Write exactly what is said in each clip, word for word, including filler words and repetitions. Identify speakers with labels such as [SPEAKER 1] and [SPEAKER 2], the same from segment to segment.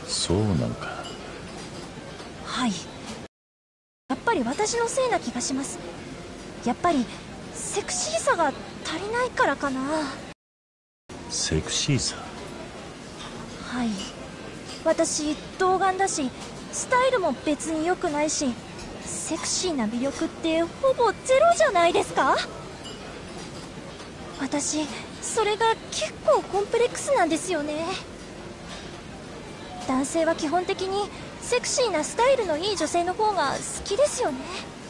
[SPEAKER 1] そうなのか。
[SPEAKER 2] はい。やっぱり私のせいな気がします。やっぱりセクシーさが足りないからかな。
[SPEAKER 1] セクシーさ？
[SPEAKER 2] はい。私童顔だし、スタイルも別に良くないし、セクシーな魅力ってほぼゼロじゃないですか？私それが結構コンプレックスなんですよね。男性は基本的にセクシーなスタイルのいい女性の方が好きですよね。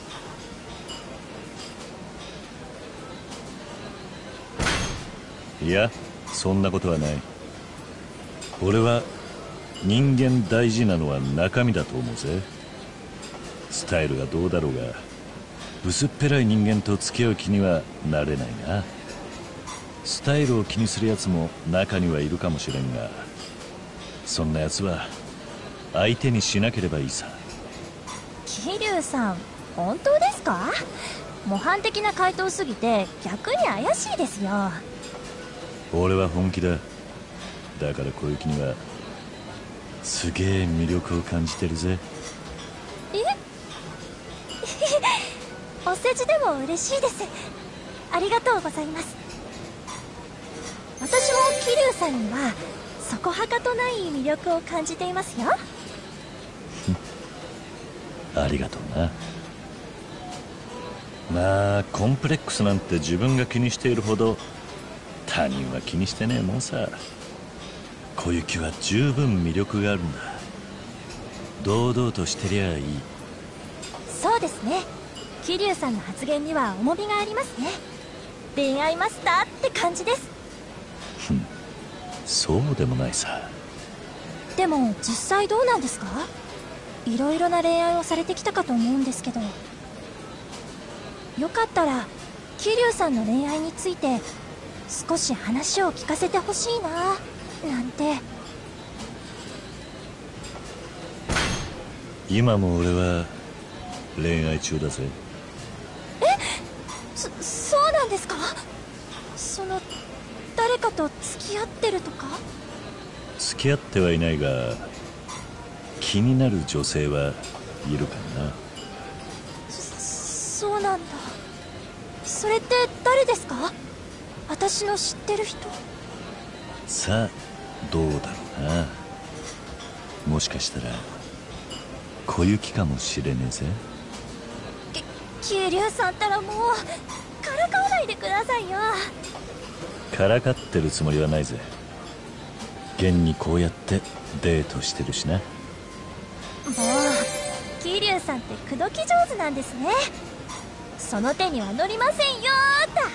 [SPEAKER 1] いや、そんなことはない。俺は人間大事なのは中身だと思うぜ。スタイルがどうだろうが、薄っぺらい人間と付き合う気にはなれないな。スタイルを気にするやつも中にはいるかもしれんが、そんなやつは相手にしなければいいさ。
[SPEAKER 2] 桐生さん、本当ですか？模範的な回答すぎて逆に怪しいですよ。
[SPEAKER 1] 俺は本気だ。だから小雪にはすげえ魅力を感じてるぜ。
[SPEAKER 2] えお世辞でも嬉しいです。ありがとうございます。私も桐生さんにはそこはかとない魅力を感じていますよ。
[SPEAKER 1] ありがとうな。まあコンプレックスなんて自分が気にしているほど他人は気にしてねえもんさ。小雪は十分魅力があるんだ。堂々としてりゃいい。
[SPEAKER 2] そうですね。桐生さんの発言には重みがありますね。恋愛マスターって感じです。
[SPEAKER 1] ふん、そうでもないさ。
[SPEAKER 2] でも実際どうなんですか？いろいろな恋愛をされてきたかと思うんですけど。よかったら桐生さんの恋愛について少し話を聞かせてほしいななんて。
[SPEAKER 1] 今も俺は恋愛中だぜ。
[SPEAKER 2] え、そ、そうなんですか？その誰かと付き合ってるとか？
[SPEAKER 1] 付き合ってはいないが気になる女性はいるかな。
[SPEAKER 2] そ、そうなんだ。それって誰ですか？私の知ってる人？
[SPEAKER 1] さあどうだろうな。もしかしたら小雪かもしれねえぜ。
[SPEAKER 2] き桐生さんったらもうからかわないでくださいよ。
[SPEAKER 1] からかってるつもりはないぜ。現にこうやってデートしてるしな。も
[SPEAKER 2] う桐生さんって口説き上手なんですね。その手には乗りませんよーだ。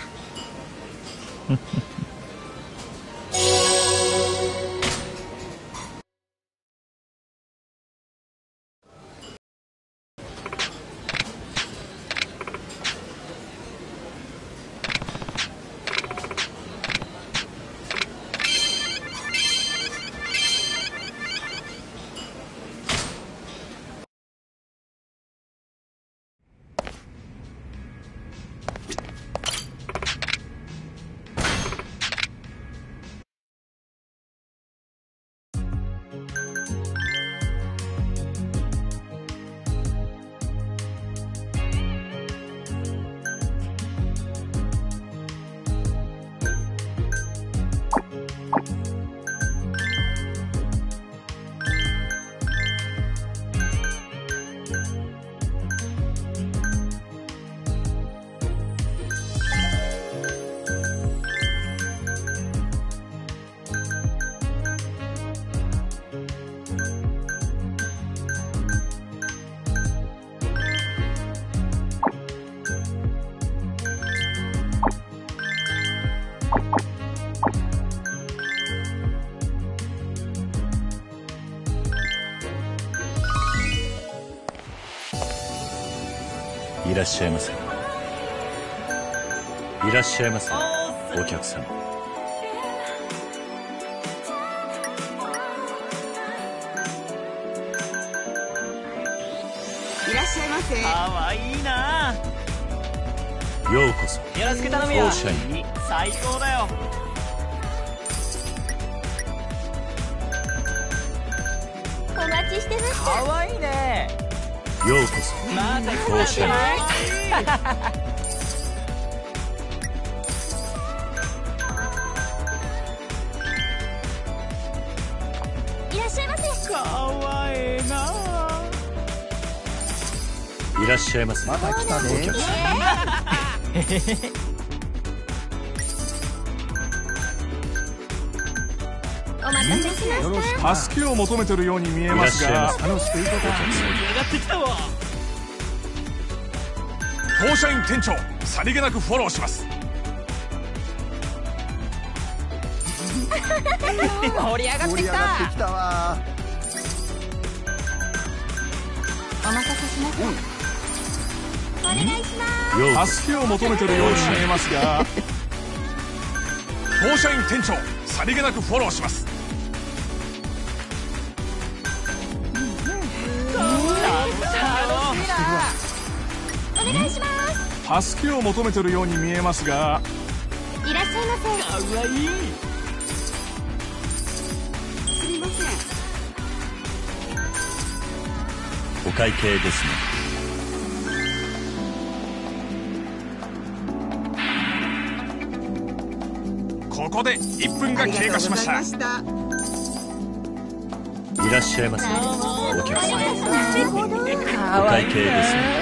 [SPEAKER 1] いらっしゃいませ。いらっしゃいませお客様。
[SPEAKER 3] いらっしゃいませ。
[SPEAKER 4] かわいいな。
[SPEAKER 1] ようこそ。
[SPEAKER 4] よろしく頼むよ。最高だよ。
[SPEAKER 2] ちしてました。
[SPEAKER 4] かわいいね。
[SPEAKER 1] ようこそ
[SPEAKER 4] また
[SPEAKER 1] 校舎に。
[SPEAKER 2] いらっしゃいませ。
[SPEAKER 4] かわええな。
[SPEAKER 1] いらっしゃいませ。
[SPEAKER 3] また来たね。
[SPEAKER 1] お客さ
[SPEAKER 2] お待たせしま
[SPEAKER 3] よろし
[SPEAKER 2] した。
[SPEAKER 3] く。助けを求めてるように見えますが、
[SPEAKER 1] いらっしゃい
[SPEAKER 3] 楽しくいこうか。
[SPEAKER 4] 盛り上がってきたわ。
[SPEAKER 3] 当社員店長、さりげなくフォローします。
[SPEAKER 4] 盛り上がってきた。
[SPEAKER 3] きたわ。
[SPEAKER 2] お待たせしました。お願いします。
[SPEAKER 1] ようこそ
[SPEAKER 3] 助けを求めてるように見えますが、当社員店長、さりげなくフォローします。
[SPEAKER 2] お願いします。
[SPEAKER 3] 助けを求めてるように見えますが、
[SPEAKER 2] いらっしゃいませ。
[SPEAKER 4] かわいい。
[SPEAKER 2] すみません。
[SPEAKER 1] お会計ですね。
[SPEAKER 3] ここでいっぷんが経過しました。
[SPEAKER 1] いらっしゃいませ。お客さん。
[SPEAKER 2] なるほど。
[SPEAKER 1] お会計ですね。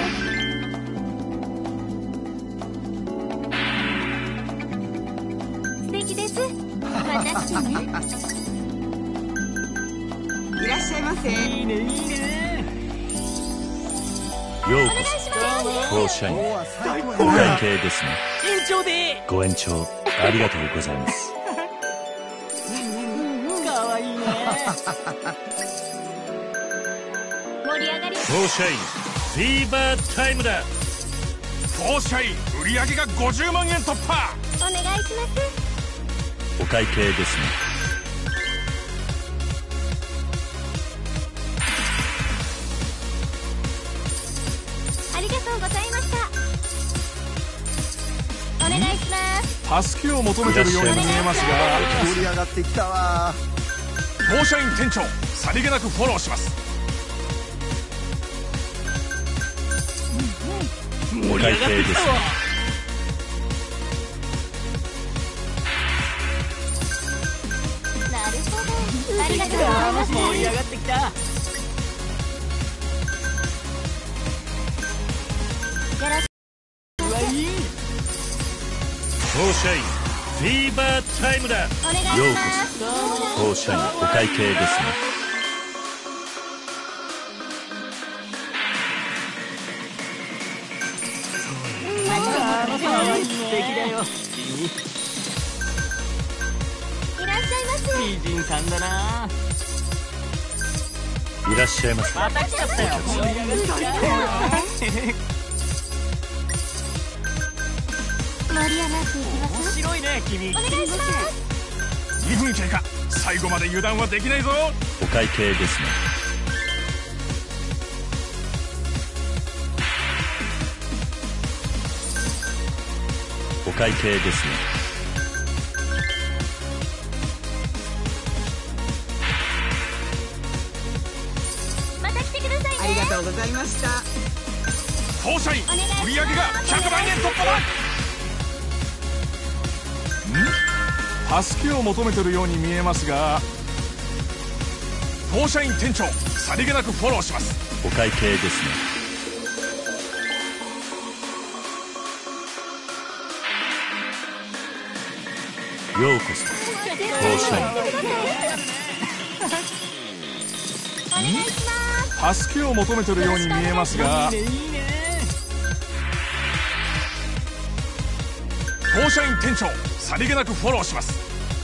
[SPEAKER 2] 素敵です。私ね。
[SPEAKER 5] いらっしゃいませ。
[SPEAKER 4] いいねいいね。
[SPEAKER 1] ようこそ当社員。お会計ですね。
[SPEAKER 4] 延長で。
[SPEAKER 1] ご延長ありがとうございます。
[SPEAKER 4] かわいいね。
[SPEAKER 2] 盛り上がり。
[SPEAKER 1] 当社員フィーバータイムだ。
[SPEAKER 3] 当社員売上がごじゅうまんえん突破。
[SPEAKER 2] お願いします。
[SPEAKER 1] お会計ですね。
[SPEAKER 2] ありがとうございました。お願いします。
[SPEAKER 3] 助けを求めてるように見えますが、
[SPEAKER 5] 盛り上がってきたわ。
[SPEAKER 3] 当社員店長、さりげなくフォローします。
[SPEAKER 1] お会計ですね。
[SPEAKER 2] なるほど。ありがとうございます。
[SPEAKER 4] 盛り上がってきた。
[SPEAKER 2] よろし
[SPEAKER 4] かわいい。
[SPEAKER 1] 当社員フィーバータイムだ。よ
[SPEAKER 2] くお願いし
[SPEAKER 1] う
[SPEAKER 2] ます。
[SPEAKER 1] こそ当社員お会計ですね。
[SPEAKER 4] 素敵だよ。
[SPEAKER 2] いらっしゃいませ。
[SPEAKER 4] 美人さんだな。
[SPEAKER 1] いらっしゃいませ。
[SPEAKER 4] また来ちゃったよ。盛り上がってきた。
[SPEAKER 2] 盛り上がっていきます。
[SPEAKER 4] 面白いね君。
[SPEAKER 2] お願いします。
[SPEAKER 3] にふん経過。最後まで油断はできないぞ。
[SPEAKER 1] お会計ですね。お会計ですね。
[SPEAKER 2] また来てくださいね。
[SPEAKER 5] ありがとうございました。
[SPEAKER 3] 当社員
[SPEAKER 2] お願いします
[SPEAKER 3] 売上がひゃくまんえん突破だ。ん？助けを求めてるように見えますが、当社員店長、さりげなくフォローします。
[SPEAKER 1] お会計ですね。ようこそ当社員。
[SPEAKER 2] お願いします。
[SPEAKER 3] 助けを求めてるように見えますが、
[SPEAKER 4] いいねいいね。
[SPEAKER 3] 当社員店長、さりげなくフォローします。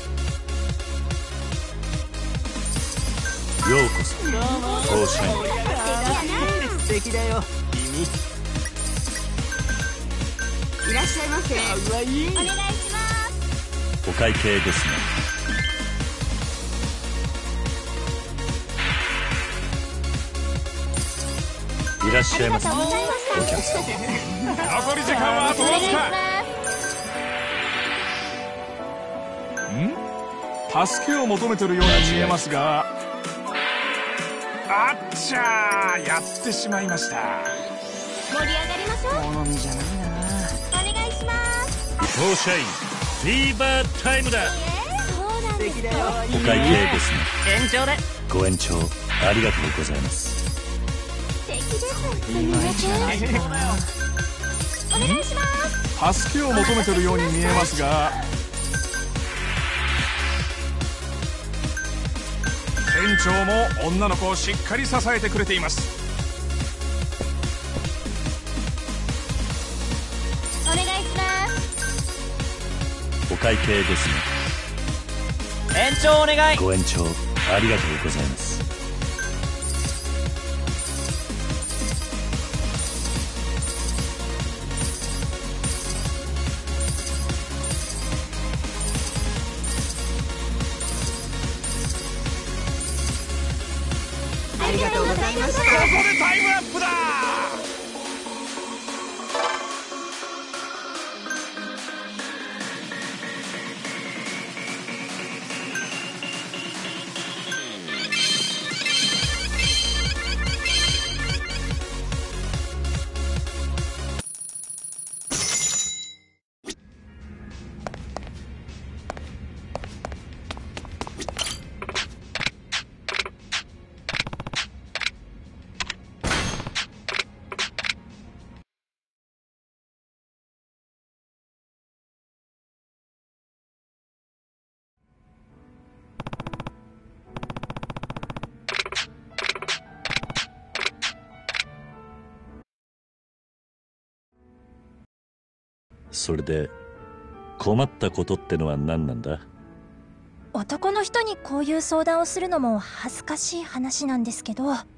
[SPEAKER 1] ようこそ当社員。
[SPEAKER 4] 素敵だよ君。
[SPEAKER 5] いらっしゃいませ。
[SPEAKER 4] かわいい。
[SPEAKER 2] お願いします。
[SPEAKER 1] お会計ですね。いらっしゃいませ。お客様。
[SPEAKER 3] 残り時間はあとわずか。ん？助けを求めてるように見えますが、 あっちゃー、やってしまいました。
[SPEAKER 2] 盛り上がりましょう。
[SPEAKER 4] 好みじゃないな。
[SPEAKER 2] お願いします。
[SPEAKER 1] 当社員フィーバータイムだ。
[SPEAKER 2] そうなんですか。
[SPEAKER 1] お会計ですね。
[SPEAKER 4] 延長で。
[SPEAKER 1] ご延長ありがとうございます。
[SPEAKER 2] 素敵です。すみません。お願いします。
[SPEAKER 3] 助けを求めてるように見えますが、店長も女の子をしっかり支えてくれています。
[SPEAKER 2] お願いします。
[SPEAKER 1] お会計ですね。
[SPEAKER 4] 延長お願い。
[SPEAKER 1] ご延長ありがとうございます。
[SPEAKER 5] ありがとうございました。
[SPEAKER 3] ここでタイムアップだ。
[SPEAKER 1] それで困ったことってのは何なんだ？
[SPEAKER 2] 男の人にこういう相談をするのも恥ずかしい話なんですけど、今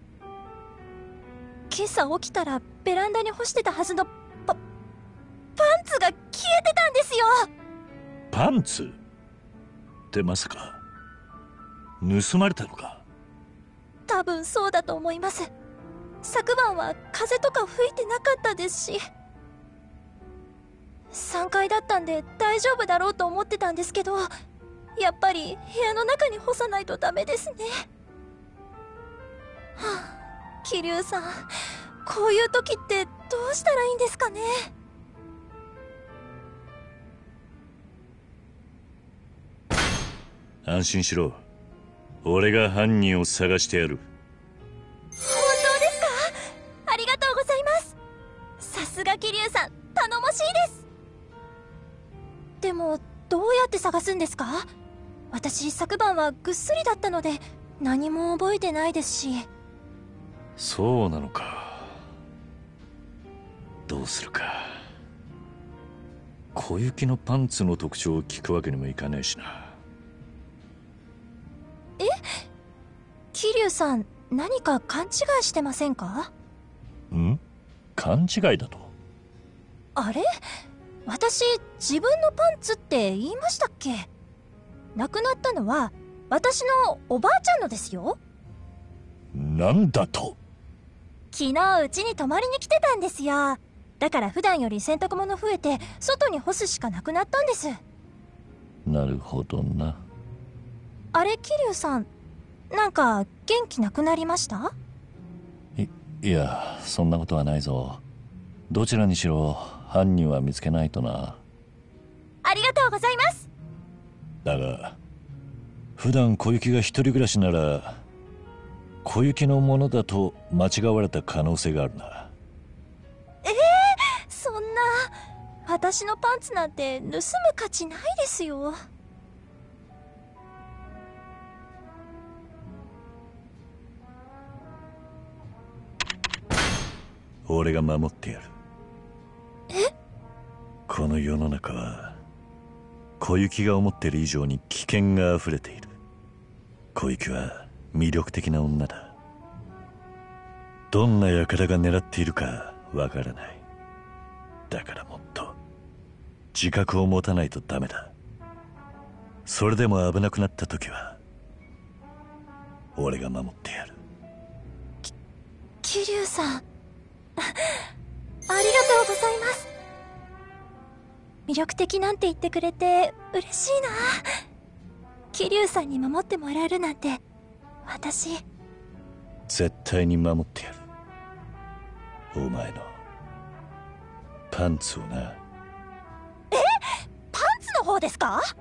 [SPEAKER 2] 朝起きたらベランダに干してたはずのパパンツが消えてたんですよ。
[SPEAKER 1] パンツってまさか盗まれたのか？
[SPEAKER 2] 多分そうだと思います。昨晩は風とか吹いてなかったですし、さんがいだったんで大丈夫だろうと思ってたんですけど、やっぱり部屋の中に干さないとダメですね。はあ、桐生さん、こういう時ってどうしたらいいんですかね。
[SPEAKER 1] 安心しろ。俺が犯人を探してやる。
[SPEAKER 2] 本当ですか？ありがとうございます。さすが桐生さん、頼もしいです。でもどうやって探すんですか？私昨晩はぐっすりだったので何も覚えてないですし。
[SPEAKER 1] そうなのか。どうするか。小雪のパンツの特徴を聞くわけにもいかないしな。
[SPEAKER 2] え？桐生さん、何か勘違いしてませんか？
[SPEAKER 1] ん？勘違いだと？
[SPEAKER 2] あれ？私、自分のパンツって言いましたっけ？亡くなったのは私のおばあちゃんのですよ。
[SPEAKER 1] なんだと？
[SPEAKER 2] 昨日うちに泊まりに来てたんですよ。だから普段より洗濯物増えて外に干すしかなくなったんです。
[SPEAKER 1] なるほどな。
[SPEAKER 2] あれ、桐生さん、なんか元気なくなりました？
[SPEAKER 1] い、いや、そんなことはないぞ。どちらにしろ犯人は見つけないとな。
[SPEAKER 2] ありがとうございます。
[SPEAKER 1] だが普段小雪が一人暮らしなら小雪のものだと間違われた可能性があるな。
[SPEAKER 2] えー、そんな、私のパンツなんて盗む価値ないですよ。
[SPEAKER 1] 俺が守ってやる。
[SPEAKER 2] え？
[SPEAKER 1] この世の中は小雪が思っている以上に危険があふれている。小雪は魅力的な女だ。どんな輩が狙っているかわからない。だからもっと自覚を持たないとダメだ。それでも危なくなった時は俺が守ってやる。
[SPEAKER 2] き桐生さん、ありがとうございます。魅力的なんて言ってくれて嬉しいな。桐生さんに守ってもらえるなんて、私
[SPEAKER 1] 絶対に守ってやる。お前のパンツをな。
[SPEAKER 2] パンツの方ですか？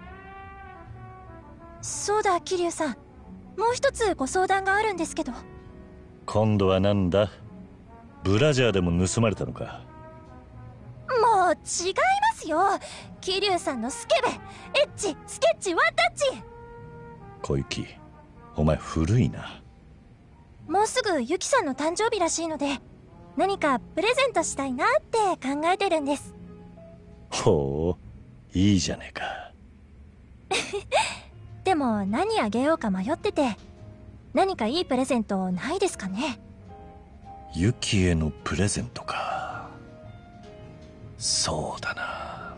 [SPEAKER 2] そうだ、桐生さん、もう一つご相談があるんですけど。
[SPEAKER 1] 今度はなんだ？ブラジャーでも盗まれたのか？
[SPEAKER 2] もう違いますよ。桐生さんのスケベ、エッチ、スケッチ、ワンタッチ。
[SPEAKER 1] 小雪、お前古いな。
[SPEAKER 2] もうすぐユキさんの誕生日らしいので、何かプレゼントしたいなって考えてるんです。
[SPEAKER 1] ほう、いいじゃねえか。
[SPEAKER 2] でも何あげようか迷ってて、何かいいプレゼントないですかね？
[SPEAKER 1] ユキへのプレゼントか。そうだな。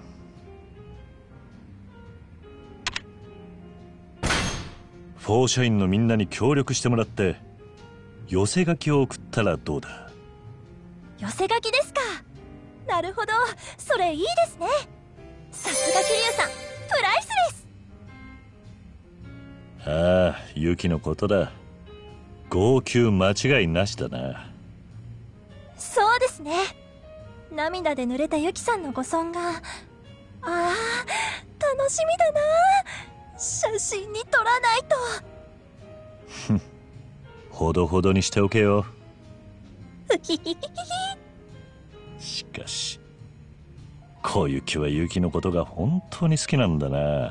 [SPEAKER 1] フォーシャインのみんなに協力してもらって寄せ書きを送ったらどうだ？
[SPEAKER 2] 寄せ書きですか。なるほど、それいいですね。さすが桐生さん、プライスレス。
[SPEAKER 1] ああ、ユキのことだ。号泣間違いなしだな。
[SPEAKER 2] そうですね。涙で濡れたユキさんのご尊が、ああ、楽しみだな。写真に撮らないと。
[SPEAKER 1] ふん、ほどほどにしておけよ。
[SPEAKER 2] ふひひひひ。
[SPEAKER 1] しかし小雪はユキのことが本当に好きなんだな。
[SPEAKER 2] はい、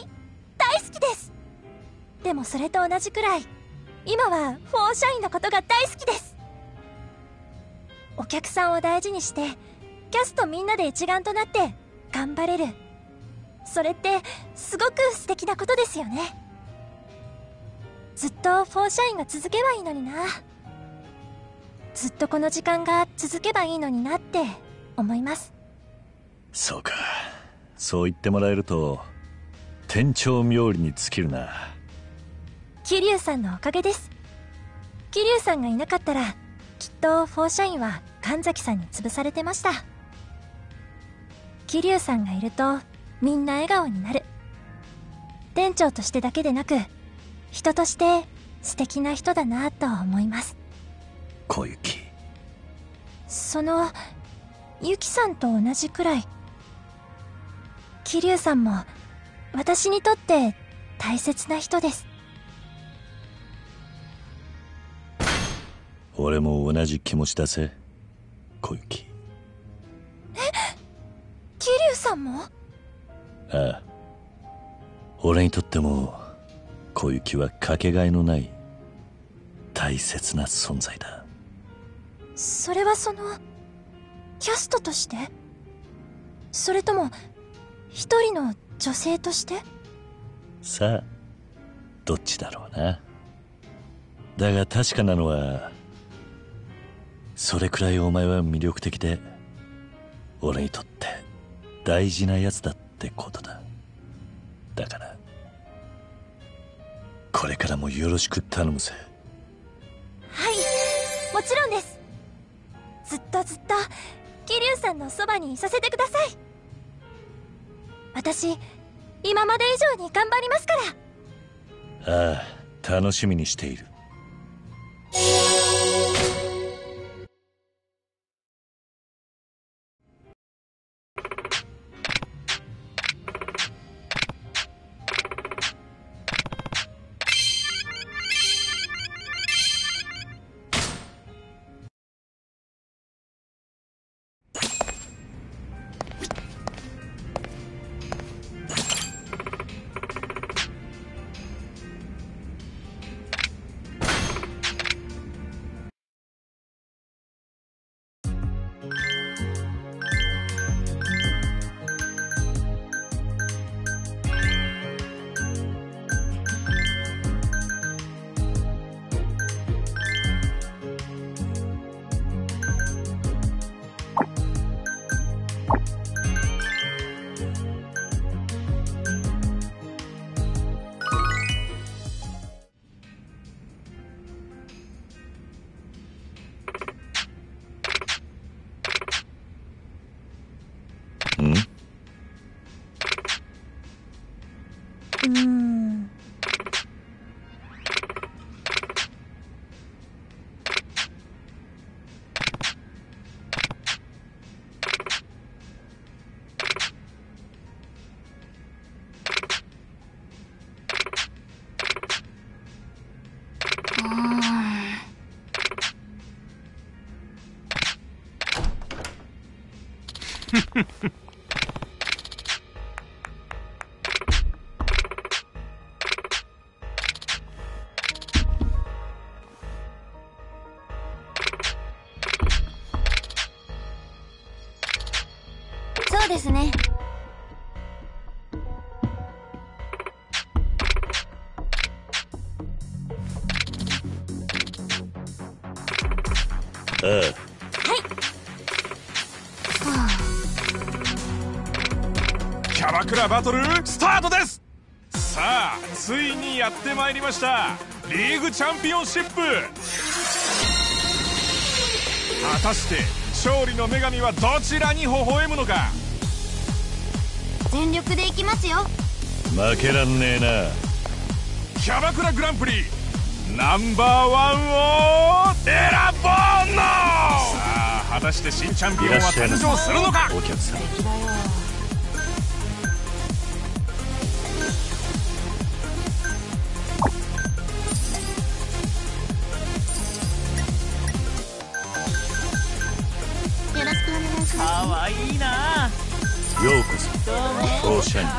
[SPEAKER 2] 大好きです。でもそれと同じくらい、今はフォーシャインのことが大好きです。お客さんを大事にしてキャストみんなで一丸となって頑張れる、それってすごく素敵なことですよね。ずっとフォーシャインが続けばいいのにな。ずっとこの時間が続けばいいのになって思います。
[SPEAKER 1] そうか、そう言ってもらえると店長冥利に尽きるな。
[SPEAKER 2] 桐生さんのおかげです。桐生さんがいなかったらきっとフォーシャインは神崎さんに潰されてました。桐生さんがいるとみんな笑顔になる。店長としてだけでなく人として素敵な人だなと思います。
[SPEAKER 1] 小雪、
[SPEAKER 2] そのユキさんと同じくらい桐生さんも私にとって大切な人です。
[SPEAKER 1] 俺も同じ気持ちだぜ小雪。
[SPEAKER 2] え、桐生さんも？
[SPEAKER 1] ああ、俺にとっても小雪はかけがえのない大切な存在だ。
[SPEAKER 2] それはそのキャストとして？それとも一人の女性として？
[SPEAKER 1] さあ、どっちだろうな。だが確かなのはそれくらいお前は魅力的で俺にとって大事なやつだってことだ。だからこれからもよろしく頼むぜ。
[SPEAKER 2] はい、もちろんです。ずっとずっと桐生さんのそばにいさせてください。私今まで以上に頑張りますから。
[SPEAKER 1] ああ、楽しみにしている。
[SPEAKER 2] そうですね。
[SPEAKER 1] ああ、
[SPEAKER 2] はい。
[SPEAKER 3] キャバクラバトルスタートです。さあついにやってまいりましたリーグチャンピオンシップ。果たして勝利の女神はどちらに微笑むのか。
[SPEAKER 2] 全力でいきますよ。
[SPEAKER 1] 負けらんねえな。
[SPEAKER 3] キャバクラグランプリナンバーワンを選ぼうの。さあ果たして新チャンピオンは誕生するのか。
[SPEAKER 1] お客さん、
[SPEAKER 2] よろしくお願いします。
[SPEAKER 4] かわいいな。
[SPEAKER 1] ようこそオーシャンに。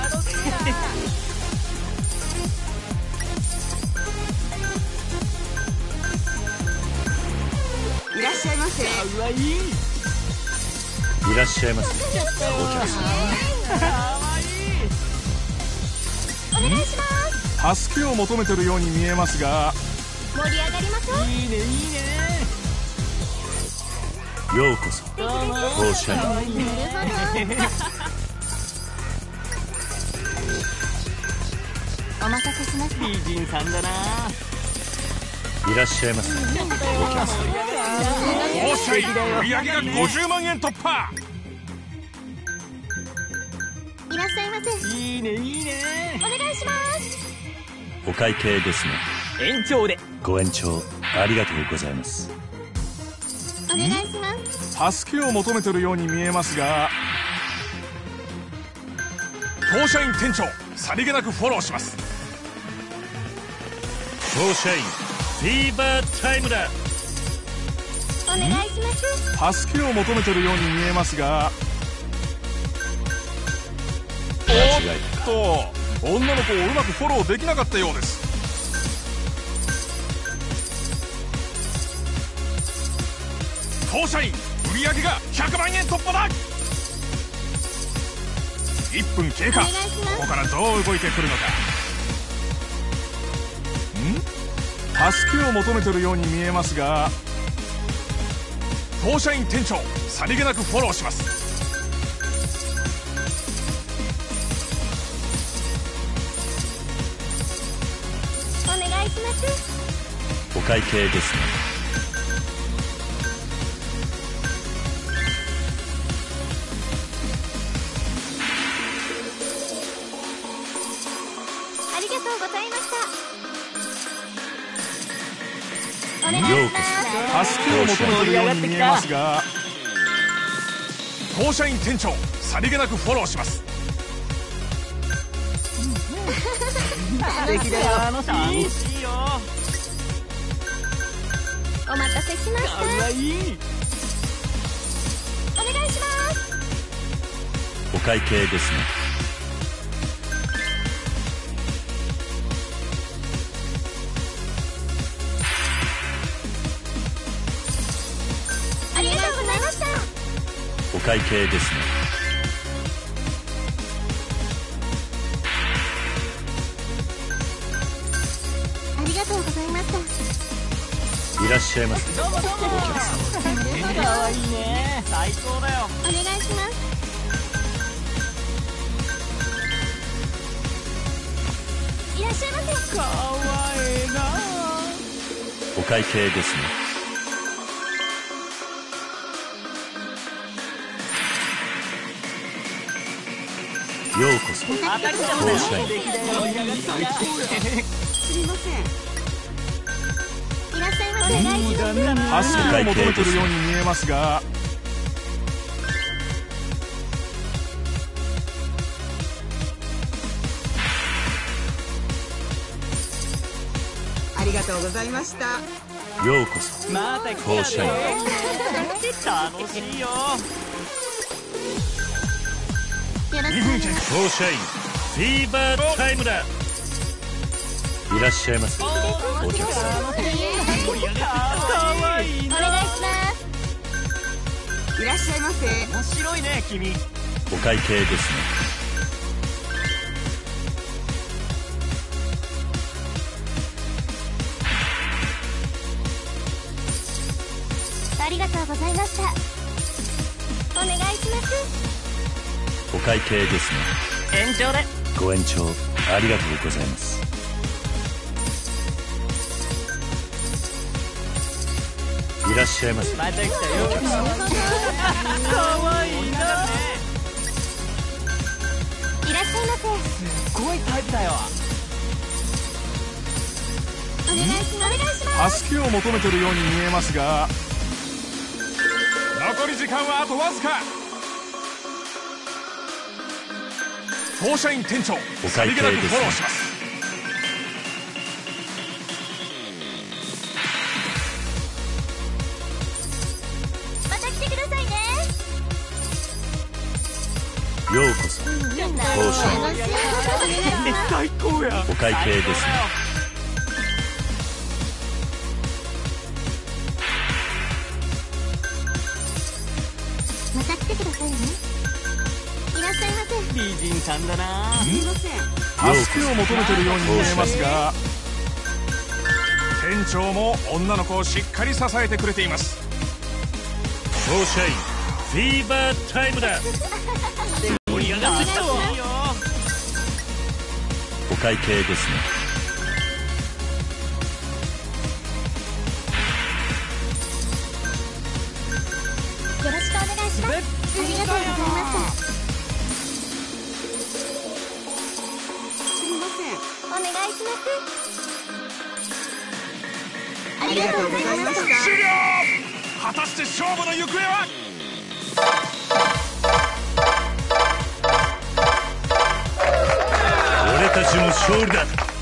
[SPEAKER 5] いらっしゃいませ。
[SPEAKER 4] かわいい。
[SPEAKER 1] いらっしゃいませお客さん。
[SPEAKER 4] かわいい。
[SPEAKER 2] お願いします。
[SPEAKER 3] 助けを求めてるように見えますが、
[SPEAKER 2] 盛り上がりますよ。
[SPEAKER 4] いいねいいね。
[SPEAKER 1] ようこそ
[SPEAKER 4] どうも。
[SPEAKER 1] オーシャンに。
[SPEAKER 2] なるほど。お待たせしました。
[SPEAKER 4] 美人さんだな。
[SPEAKER 1] いらっしゃいませお客さん。
[SPEAKER 3] オーシャイ売り上げがごじゅうまんえん突破。
[SPEAKER 2] いらっしゃいませ。
[SPEAKER 4] いいねいいね。
[SPEAKER 2] お願いします。
[SPEAKER 1] お会計ですね。
[SPEAKER 4] 延長で。
[SPEAKER 1] ご延長ありがとうございます。
[SPEAKER 2] お願いします。
[SPEAKER 3] 助けを求めてるように見えますが、当社員店長さりげなくフォローします。
[SPEAKER 1] オーシャインフィーバータイムだ。
[SPEAKER 2] お願いします。
[SPEAKER 3] 助けを求めてるように見えますが、
[SPEAKER 1] 間違えたか。
[SPEAKER 3] と女の子をうまくフォローできなかったようです。当社員売り上げがひゃくまんえん突破だ。いっぷん経過。
[SPEAKER 2] お願いします。
[SPEAKER 3] ここからどう動いてくるのか。ん助けを求めてるように見えますが、当社員店長さりげなくフォローします。
[SPEAKER 2] お願いします。
[SPEAKER 1] お会計ですね。
[SPEAKER 2] ありがとうございました。お願い
[SPEAKER 1] ようこ
[SPEAKER 2] します。
[SPEAKER 3] 助けを求めてるように見えますが、当社員店長さりげなくフォローします。
[SPEAKER 4] 素敵だよ。楽しいよ。
[SPEAKER 2] お待たせしまし
[SPEAKER 4] かわいい。
[SPEAKER 2] た。お願いします。
[SPEAKER 1] お会計ですね。
[SPEAKER 2] ありがとうございました。
[SPEAKER 1] お会計ですね。
[SPEAKER 2] ありがとうございました。
[SPEAKER 1] いらっしゃいませ
[SPEAKER 4] どうもどうも。
[SPEAKER 1] お客さん。
[SPEAKER 4] かわいいね。最高だよ。
[SPEAKER 2] お願いします。いらっしゃいませ。
[SPEAKER 4] かわいいな。
[SPEAKER 1] お会計ですね。ようこそ
[SPEAKER 4] 当たりだ
[SPEAKER 1] オーシャイン。
[SPEAKER 4] 素敵だよ。盛り上がった。
[SPEAKER 5] すみません。
[SPEAKER 2] いらっしゃいませ。お願いします。
[SPEAKER 3] 助けを求めてるように見えますが、
[SPEAKER 5] ありがとうございました。
[SPEAKER 1] ようこそ
[SPEAKER 4] また来
[SPEAKER 1] オーシャイン。
[SPEAKER 4] たね。楽しいよ。
[SPEAKER 2] よろしくお願いします。
[SPEAKER 1] 放射員フィーバータイムだ。いらっしゃいませお客さん。
[SPEAKER 4] かわいいな。
[SPEAKER 2] お願いします。
[SPEAKER 5] いらっしゃいませ。
[SPEAKER 4] 面白いね君。
[SPEAKER 1] お会計ですね。
[SPEAKER 2] ありがとうございました。お願いします。
[SPEAKER 1] お会計ですね。
[SPEAKER 4] 延長で。
[SPEAKER 1] ご延長ありがとうございます。いらっしゃいませ。
[SPEAKER 4] また来たよ。かわいいな。
[SPEAKER 2] いらっしゃいませ。
[SPEAKER 4] すっごいタイプだよ。
[SPEAKER 2] お願いします。お願いします。
[SPEAKER 3] 助けを求めてるように見えますが、残り時間はあとわずか。放射員店長、さりげなくフォローします。
[SPEAKER 2] また来てくださいね。
[SPEAKER 1] ようこそ放射員。
[SPEAKER 3] 最高や。
[SPEAKER 1] お会計ですね。
[SPEAKER 2] また来てくださいね。いらっしゃいませ。
[SPEAKER 4] 美人さんだな。
[SPEAKER 5] すいません。
[SPEAKER 3] 助けを求めてるように見えますが、店長も女の子をしっかり支えてくれています。
[SPEAKER 1] 放射員フィーバータイムだ。
[SPEAKER 4] 盛り上がってきたぞ。
[SPEAKER 1] お会計ですね。
[SPEAKER 2] よろしくお願いします。ありがとうございます。
[SPEAKER 5] すみません。
[SPEAKER 2] お願いします。
[SPEAKER 5] ありがとうございました。
[SPEAKER 3] 終了。果たして勝負の行方は。
[SPEAKER 1] 俺たちの勝利だ。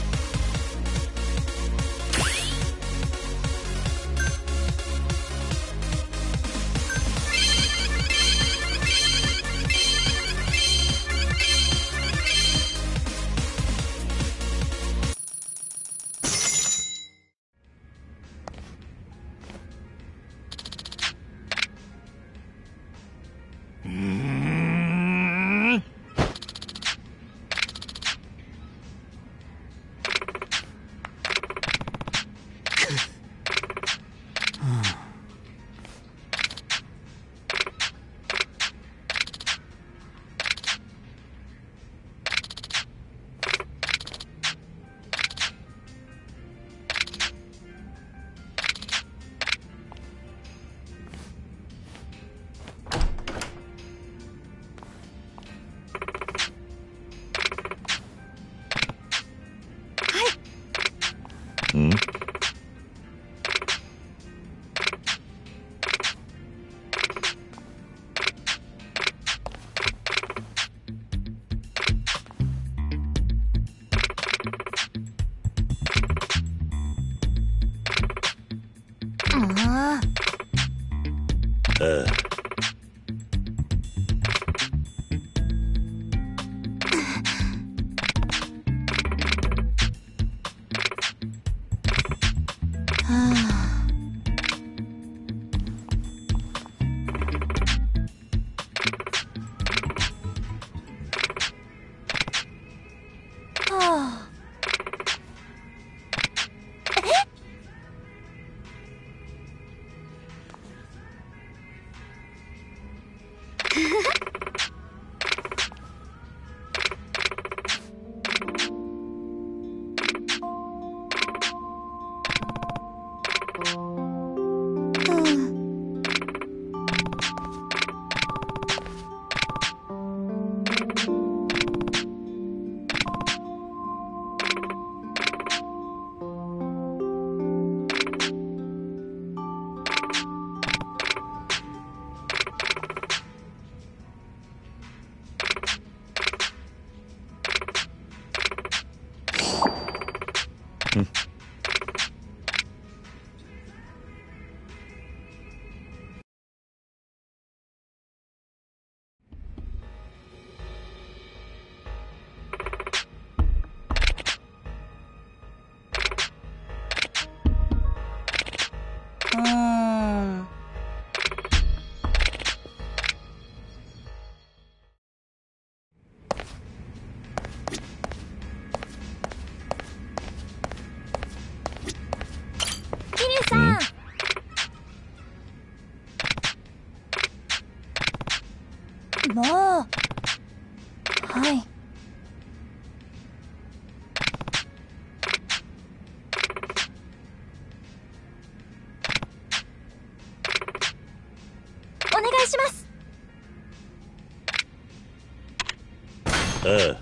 [SPEAKER 1] ん？
[SPEAKER 2] あ
[SPEAKER 1] ああ。
[SPEAKER 6] うーん。
[SPEAKER 2] 桐生さん。もう。はい。お願いします。
[SPEAKER 1] ああ。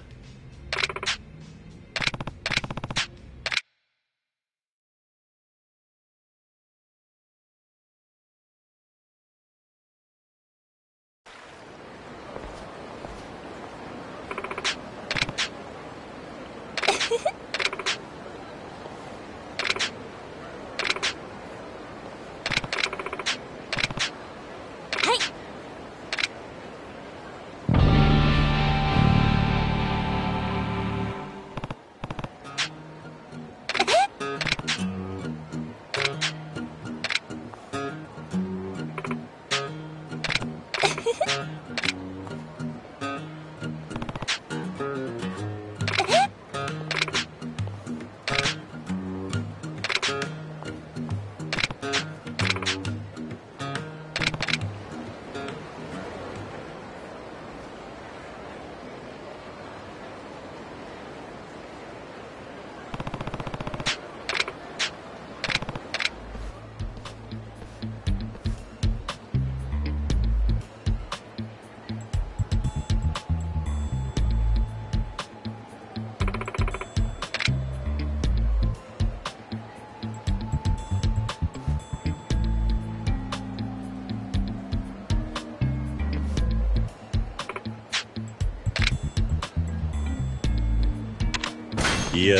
[SPEAKER 1] いや。
[SPEAKER 2] はい。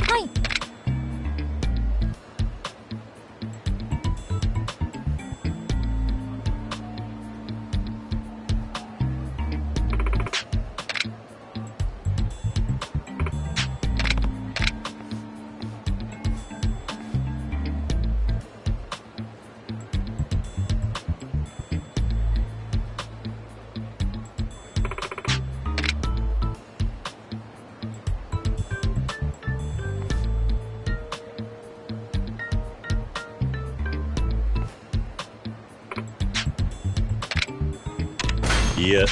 [SPEAKER 1] いや。
[SPEAKER 2] はい。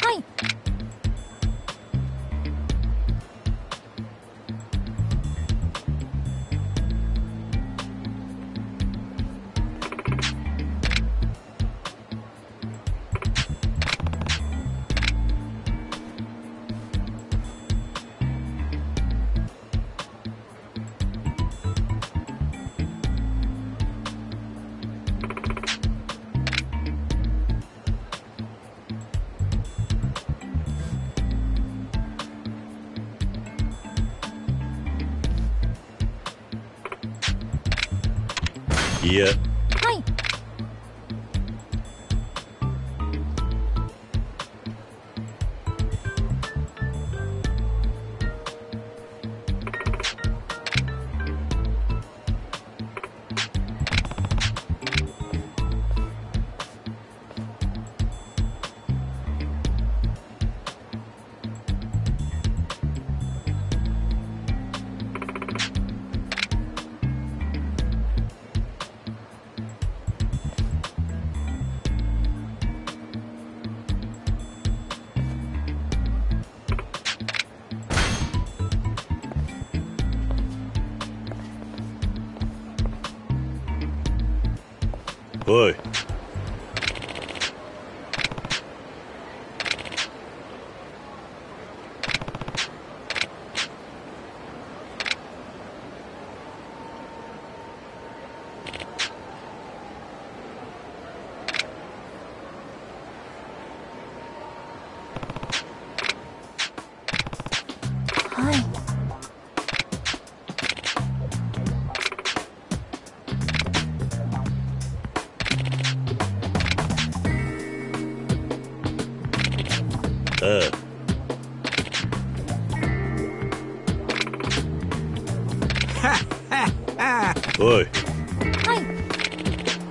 [SPEAKER 1] いや。
[SPEAKER 2] はい。
[SPEAKER 1] おい。
[SPEAKER 2] はい。
[SPEAKER 1] ああ。おい。
[SPEAKER 2] はい。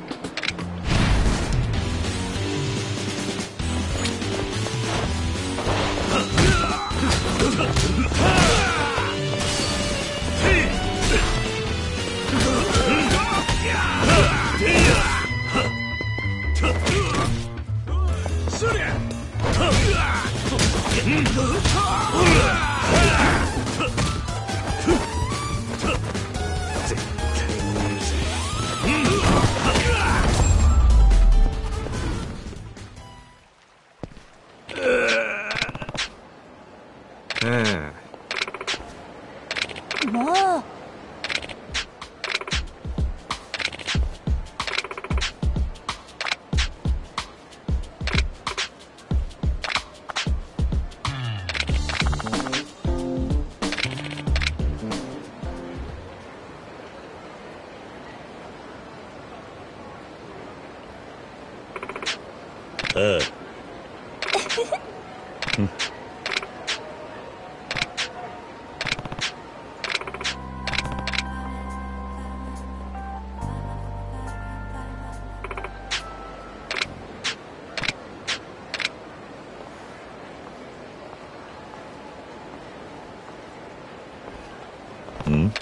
[SPEAKER 1] ああ。ん？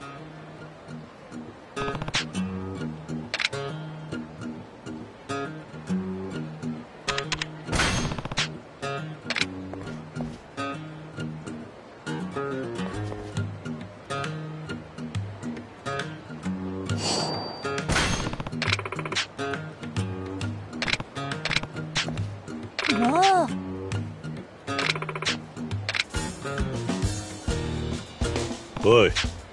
[SPEAKER 2] もう。
[SPEAKER 1] おい。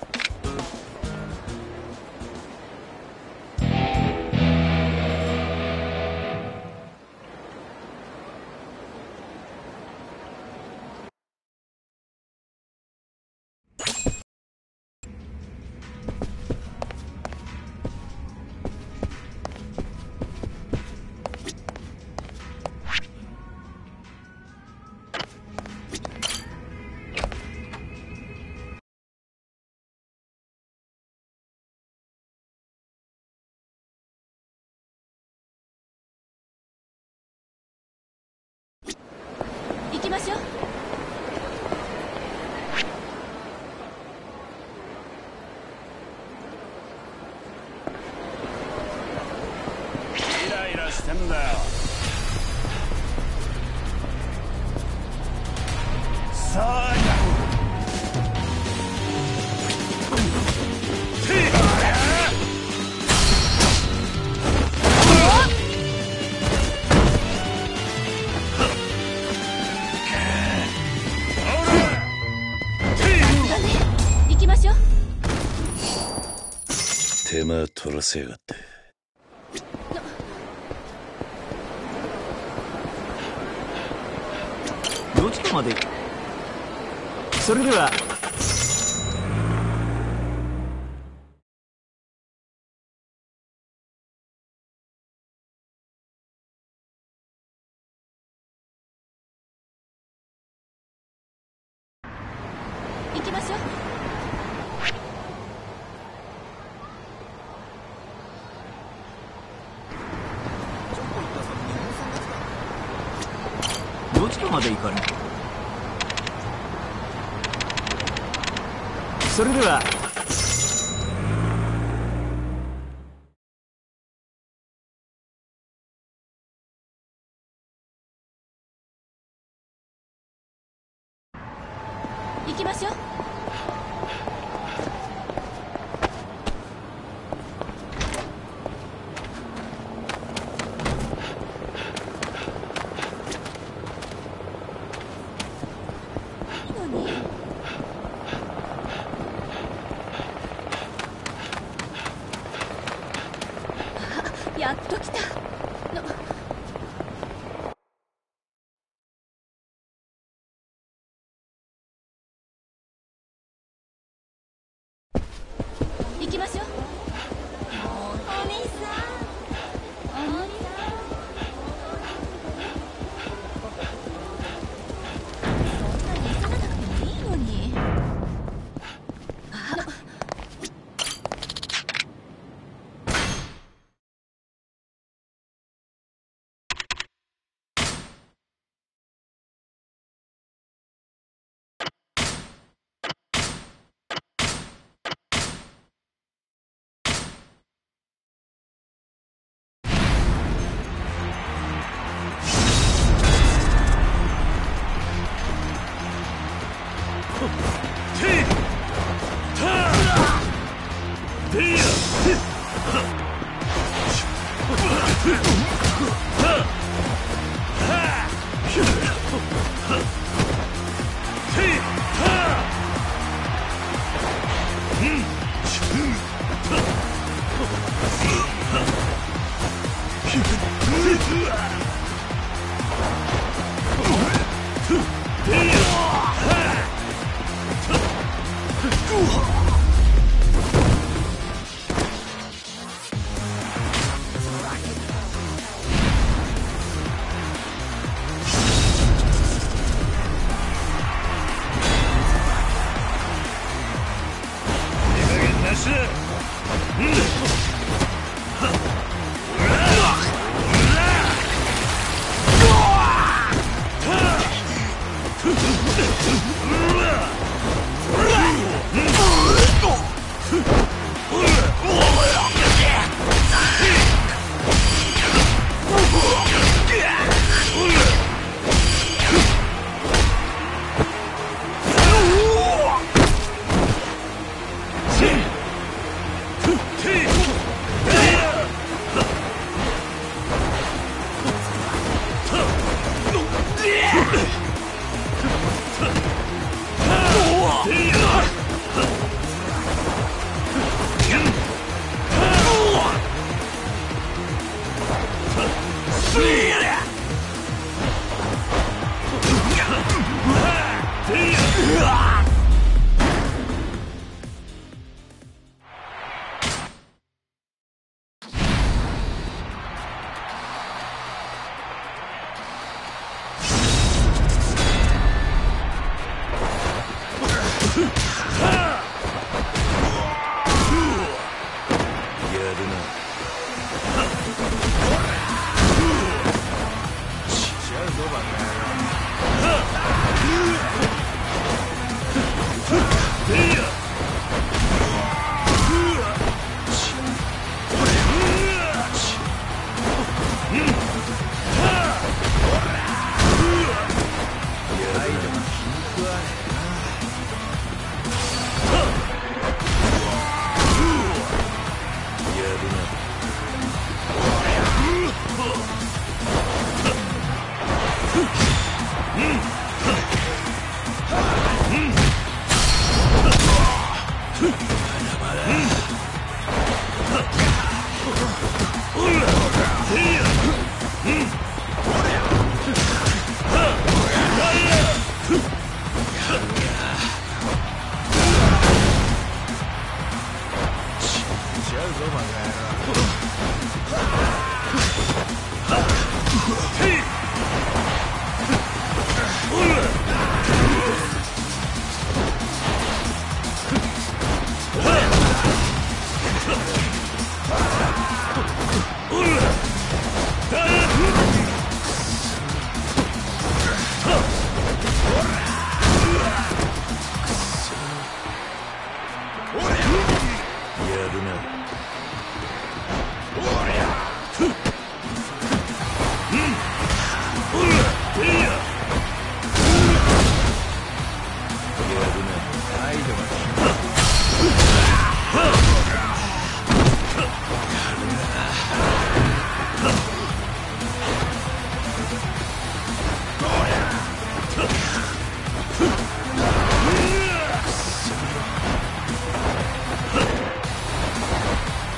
[SPEAKER 2] 行きましょう。
[SPEAKER 3] イライラしてんだよ。さあやろう。
[SPEAKER 2] 行きましょう。
[SPEAKER 1] 手間取らせやがって。
[SPEAKER 4] どちらまで？それでは。
[SPEAKER 2] 行きましょう。
[SPEAKER 4] どちらまで行かれる？それでは。
[SPEAKER 2] 行きましょう。やっと来たの。行きましょう。お兄さん、お兄さん、そんなに急がなくてもいいのに。あ
[SPEAKER 3] こ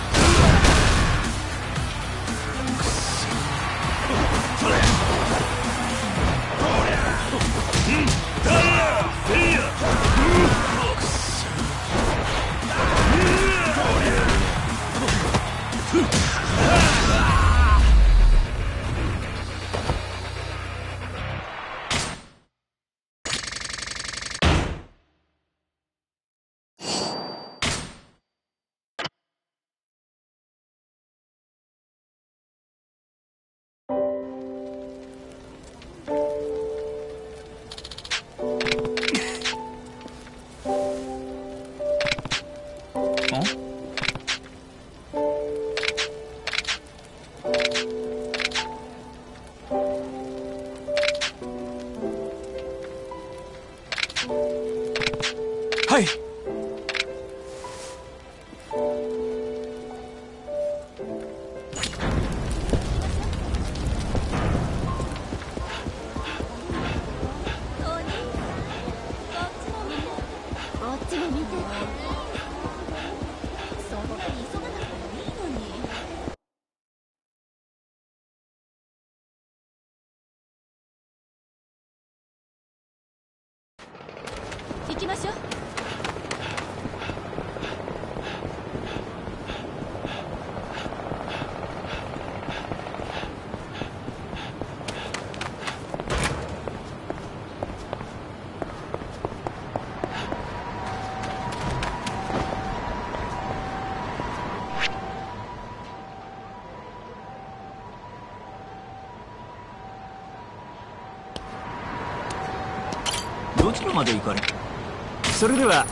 [SPEAKER 4] どちらまで行かれる。それでは。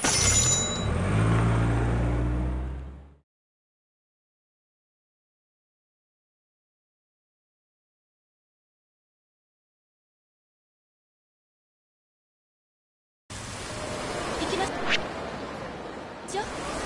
[SPEAKER 2] 行きますよ。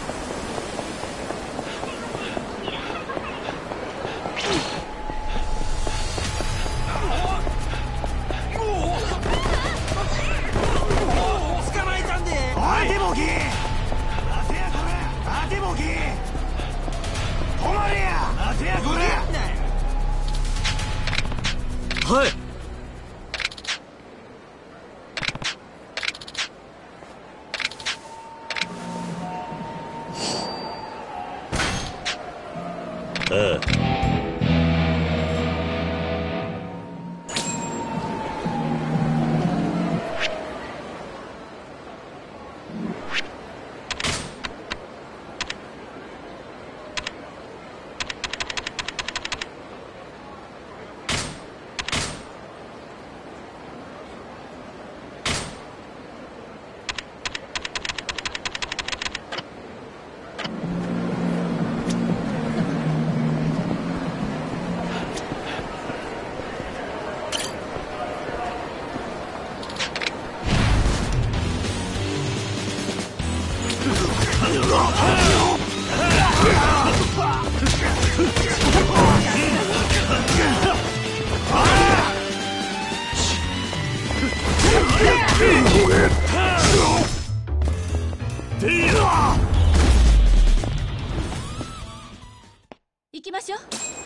[SPEAKER 4] 捕まえたんで。おいデモキ、待てやこれ。待てモキ、止まれや。待てやこれ。はい。
[SPEAKER 1] ああ。
[SPEAKER 2] 行きましょう。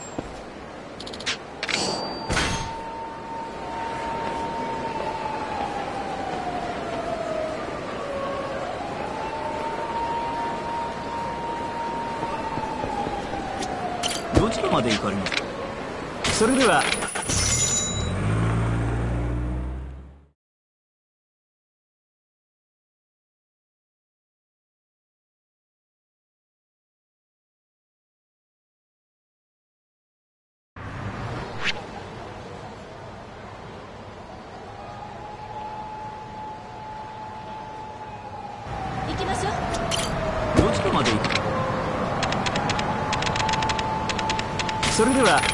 [SPEAKER 4] どちらまで行かれますか。それでは。
[SPEAKER 2] 行きましょう。
[SPEAKER 4] どちらまで行く。それでは。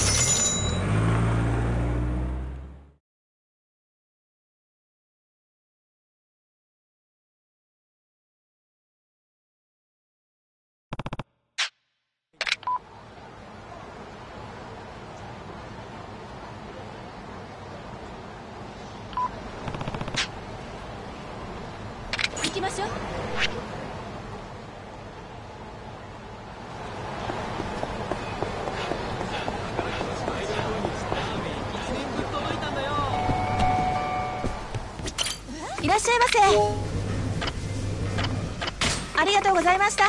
[SPEAKER 2] 行きましょう。いらっしゃいませ。ありがとうございました。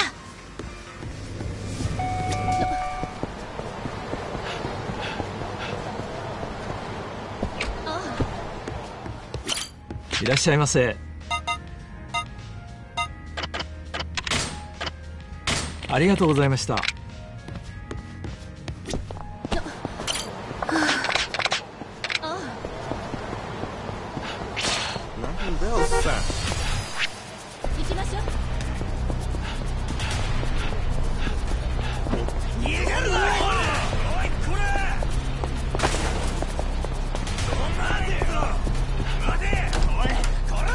[SPEAKER 4] いらっしゃいませ。ありがとうございました。
[SPEAKER 2] 行きましょう。
[SPEAKER 4] 逃げるな。おいこれ。待てよ。待て。おいこら。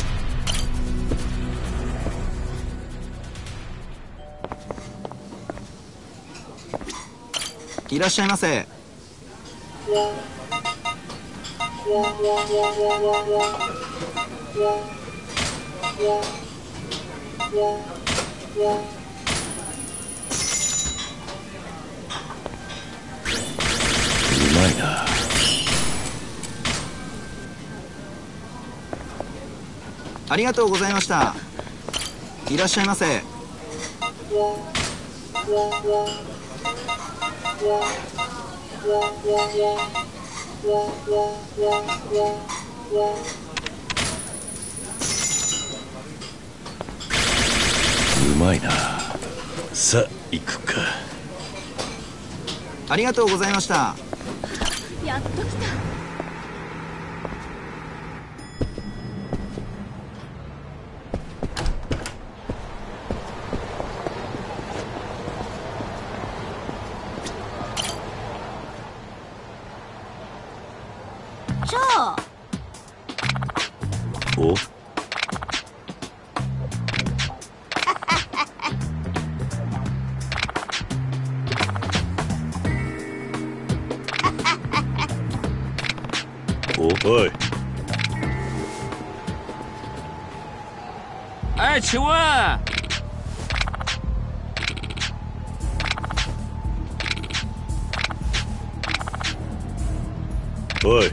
[SPEAKER 4] いらっしゃいませ。
[SPEAKER 1] うまいな。
[SPEAKER 4] ありがとうございました。いらっしゃいませ。
[SPEAKER 1] うまいな。さあ行くか。
[SPEAKER 4] ありがとうございました。
[SPEAKER 2] やっと来た。
[SPEAKER 1] おい。
[SPEAKER 6] 哎，请问，
[SPEAKER 1] おい。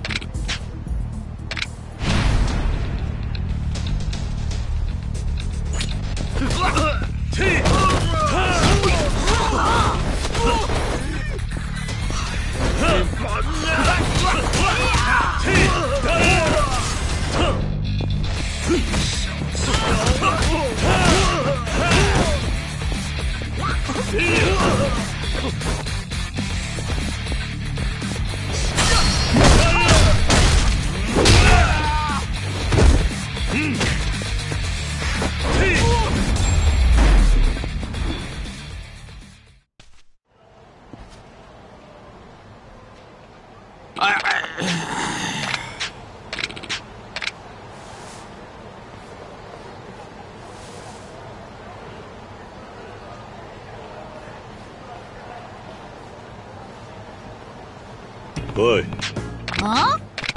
[SPEAKER 1] おい。
[SPEAKER 2] あ？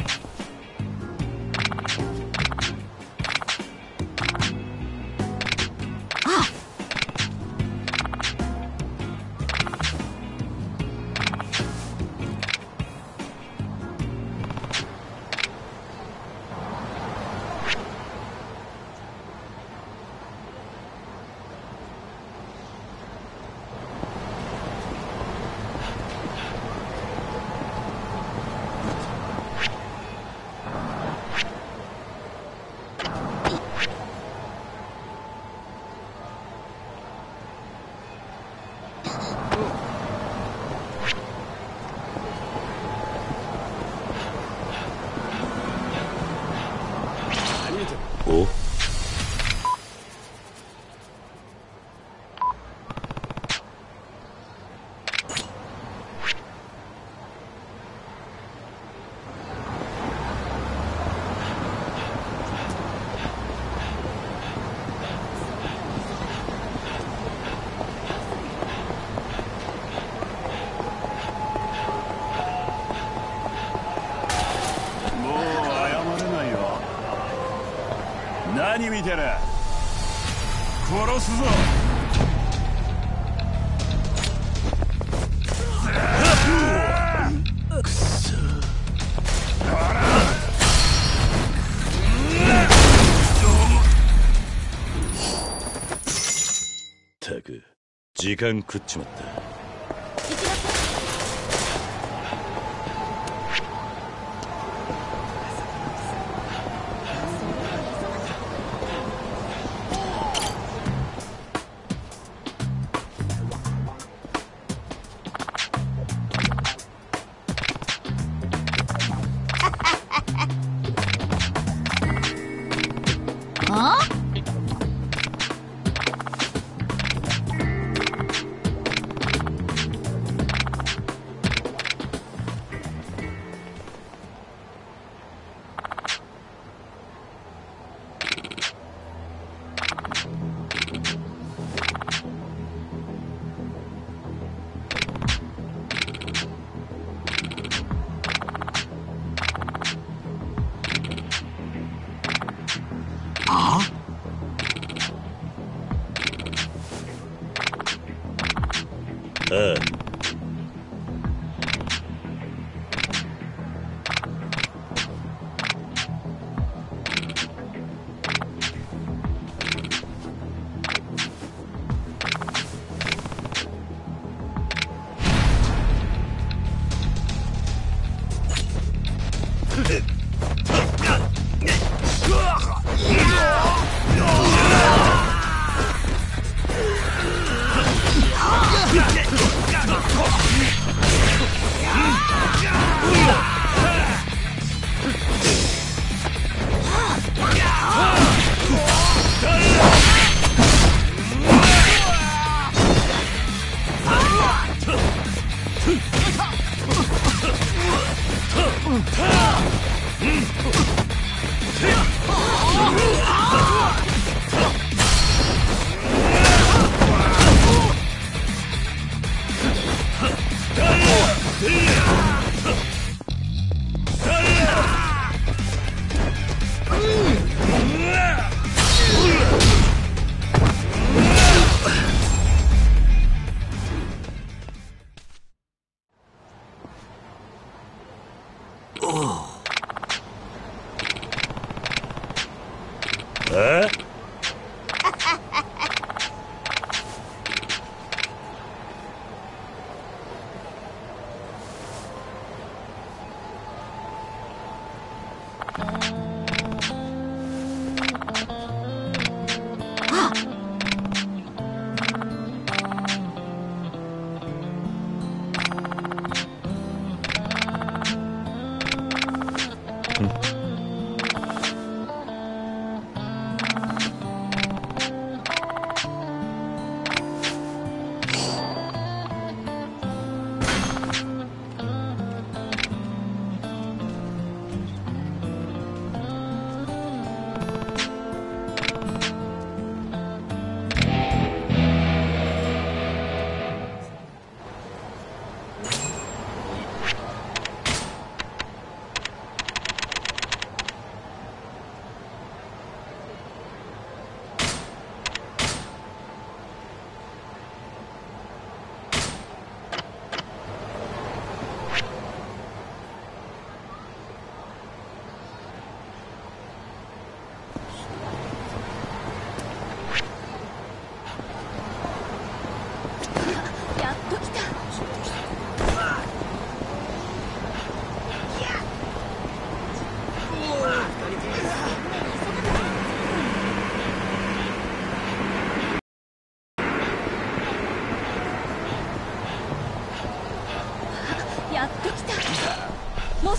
[SPEAKER 1] お。
[SPEAKER 3] 何見てる。殺すぞ。
[SPEAKER 1] くそ。ったく時間食っちまった。
[SPEAKER 2] あ？
[SPEAKER 4] あ？
[SPEAKER 1] ああ。
[SPEAKER 4] あ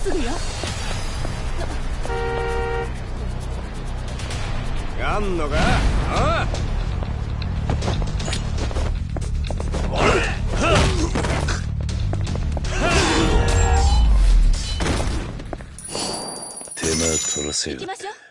[SPEAKER 2] すぐよ。
[SPEAKER 4] やんのか？ああ、
[SPEAKER 1] 手間取らせよ。
[SPEAKER 2] 行きましょう。